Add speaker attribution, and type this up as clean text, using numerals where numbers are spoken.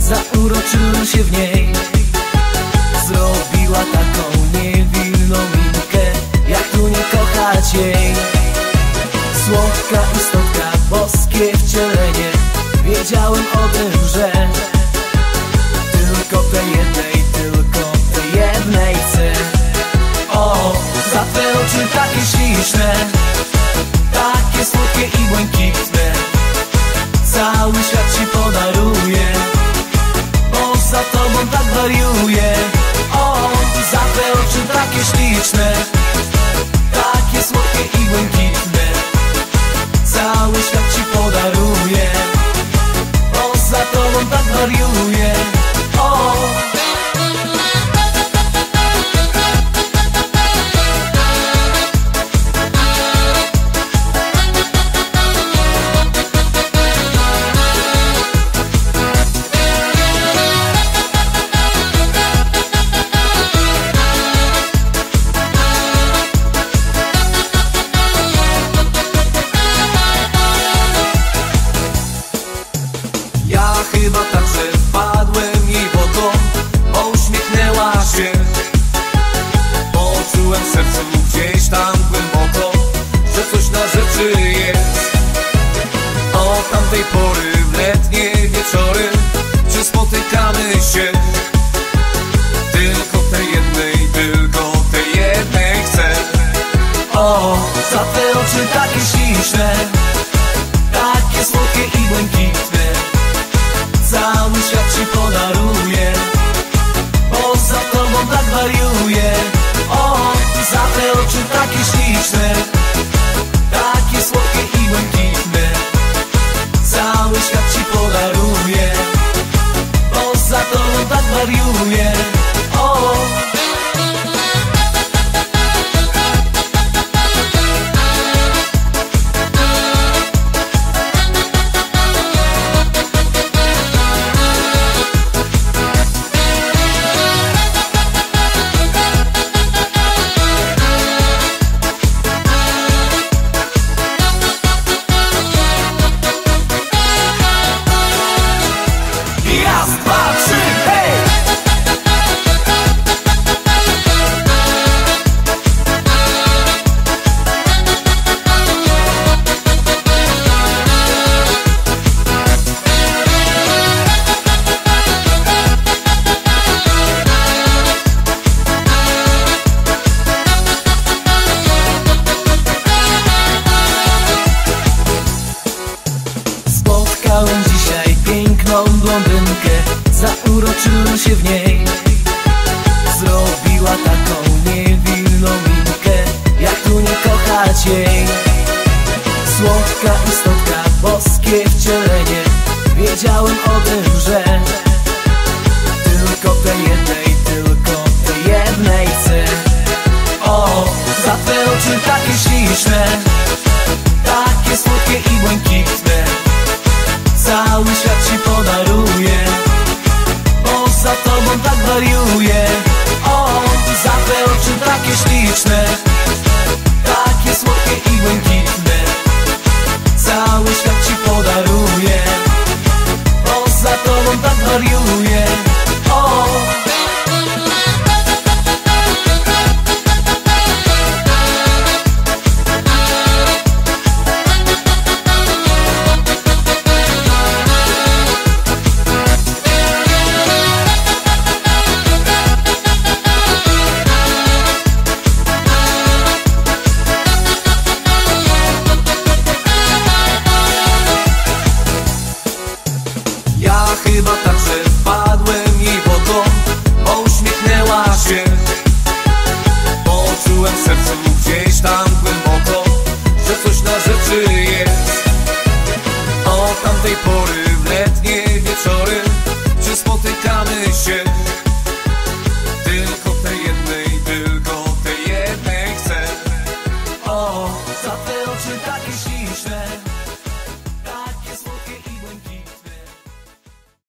Speaker 1: zauroczyłem się w niej. Zrobiła taką niewinną minkę, jak tu nie kochać jej. Słodka istotka, boskie wcielenie. Wiedziałem o tym, że tylko tej jednej chcę. O, za twe oczy takie śliczne, takie słodkie i błękitne, cały świat ci podaruję, bo za tobą tak wariuję. O, za twe oczy takie śliczne, takie słodkie i błękitne, cały świat ci podaruję, bo za tobą tak wariuję. O, ja chyba także wpadłem jej w oko, bo uśmiechnęła się. Poczułem w sercu gdzieś tam głęboko, że coś na rzeczy jest. Od tamtej pory w letnie wieczory czy spotykamy się? Tylko tej jednej chcę. O, za te oczy takie śliczne, takie słodkie i błękitne, cały świat ci podaruję, bo za tobą tak wariuję. O, za te oczy takie śliczne, takie słodkie i błękitne, cały świat ci podaruję, bo za tobą tak wariuję. O, raz, dwa, trzy, hej! Spotkałem dzisiaj piękną blondynkę, zauroczyłem się w niej. Zrobiła taką niewinną minkę, jak tu nie kochać jej. Słodka istotka, boskie wcielenie. Wiedziałem o tym, że tylko tej jednej chcę. O, za twe oczy takie śliczne, takie słodkie i błękitne, cały świat ci podaruję, bo za tobą tak wariuję. O, za te oczy takie śliczne, takie słodkie i błękitne, cały świat ci podaruję, bo za tobą tak wariuję. O, ja chyba także wpadłem jej w oko, bo uśmiechnęła się. Poczułem w sercu gdzieś tam głęboko, że coś na rzeczy jest. Od tamtej pory w letnie wieczory czy spotykamy się? Tylko tej jednej chcę. O, za te oczy takie śliczne.